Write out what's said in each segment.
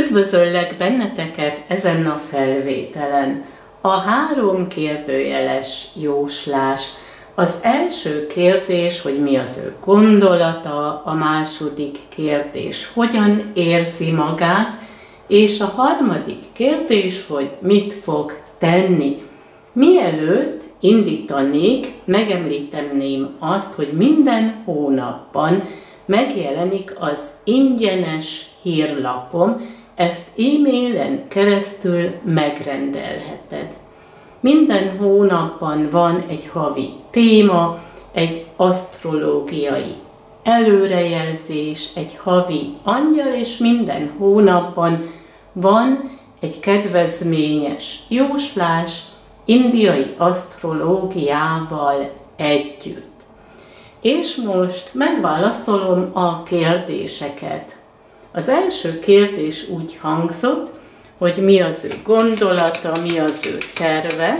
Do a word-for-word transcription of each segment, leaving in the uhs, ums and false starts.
Üdvözöllek benneteket ezen a felvételen. A három kérdőjeles jóslás. Az első kérdés, hogy mi az ő gondolata, a második kérdés, hogyan érzi magát, és a harmadik kérdés, hogy mit fog tenni. Mielőtt indítanék, megemlíteném azt, hogy minden hónapban megjelenik az ingyenes hírlapom, ezt e-mailen keresztül megrendelheted. Minden hónapban van egy havi téma, egy asztrológiai előrejelzés, egy havi angyal, és minden hónapban van egy kedvezményes jóslás indiai asztrológiával együtt. És most megválaszolom a kérdéseket. Az első kérdés úgy hangzott, hogy mi az ő gondolata, mi az ő terve.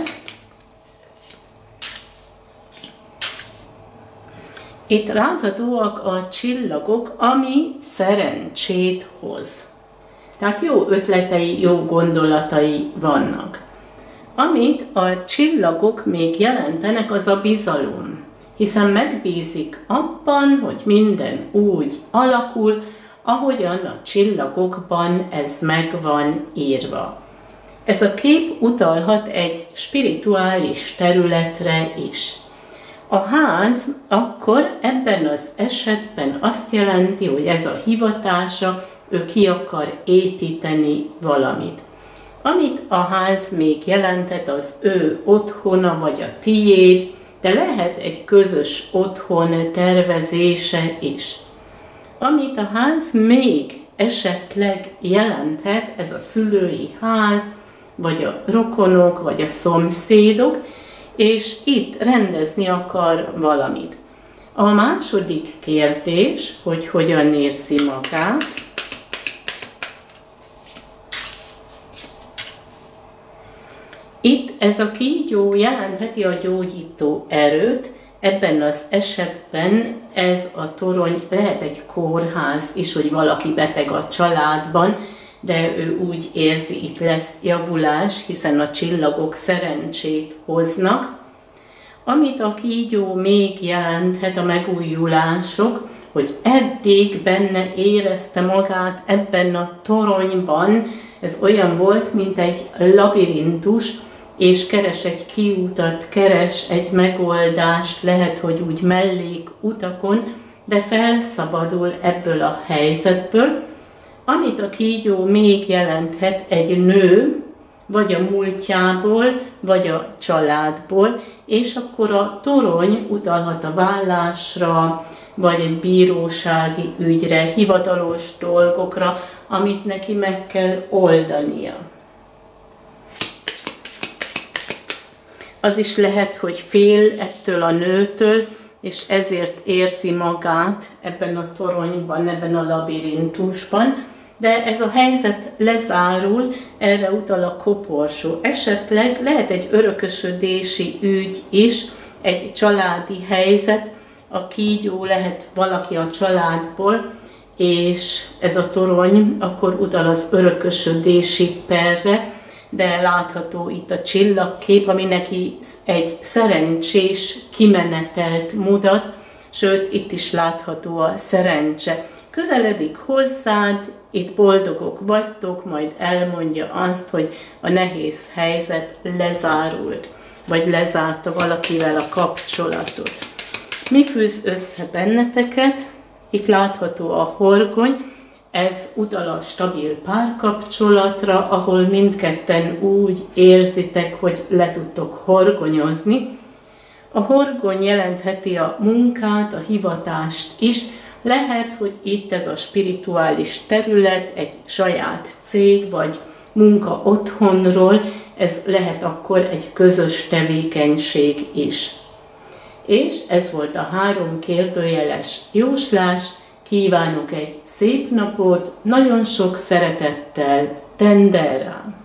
Itt láthatóak a csillagok, ami szerencsét hoz. Tehát jó ötletei, jó gondolatai vannak. Amit a csillagok még jelentenek, az a bizalom, hiszen megbízik abban, hogy minden úgy alakul, ahogyan a csillagokban ez meg van írva. Ez a kép utalhat egy spirituális területre is. A ház akkor ebben az esetben azt jelenti, hogy ez a hivatása, ő ki akar építeni valamit. Amit a ház még jelentett, az ő otthona vagy a tiéd, de lehet egy közös otthon tervezése is. Amit a ház még esetleg jelenthet, ez a szülői ház, vagy a rokonok, vagy a szomszédok, és itt rendezni akar valamit. A második kérdés, hogy hogyan érzi magát. Itt ez a kígyó jelentheti a gyógyító erőt, ebben az esetben ez a torony lehet egy kórház is, hogy valaki beteg a családban, de ő úgy érzi, itt lesz javulás, hiszen a csillagok szerencsét hoznak. Amit a kígyó még jelenthet, a megújulások, hogy eddig benne érezte magát ebben a toronyban, ez olyan volt, mint egy labirintus, és keres egy kiútat, keres egy megoldást, lehet, hogy úgy mellékutakon, de felszabadul ebből a helyzetből. Amit a kígyó még jelenthet, egy nő, vagy a múltjából, vagy a családból, és akkor a torony utalhat a vállásra, vagy egy bírósági ügyre, hivatalos dolgokra, amit neki meg kell oldania. Az is lehet, hogy fél ettől a nőtől, és ezért érzi magát ebben a toronyban, ebben a labirintusban, de ez a helyzet lezárul, erre utal a koporsó. Esetleg lehet egy örökösödési ügy is, egy családi helyzet, a kígyó lehet valaki a családból, és ez a torony akkor utal az örökösödési perre, de látható itt a csillagkép, ami neki egy szerencsés kimenetelt mutat, sőt, itt is látható a szerencse. Közeledik hozzád, itt boldogok vagytok, majd elmondja azt, hogy a nehéz helyzet lezárult, vagy lezárta valakivel a kapcsolatot. Mi fűz össze benneteket? Itt látható a horgony, ez utal a stabil párkapcsolatra, ahol mindketten úgy érzitek, hogy le tudtok horgonyozni. A horgony jelentheti a munkát, a hivatást is. Lehet, hogy itt ez a spirituális terület, egy saját cég, vagy munka otthonról, ez lehet akkor egy közös tevékenység is. És ez volt a három kérdőjeles jóslás. Kívánok egy szép napot, nagyon sok szeretettel, Tendera!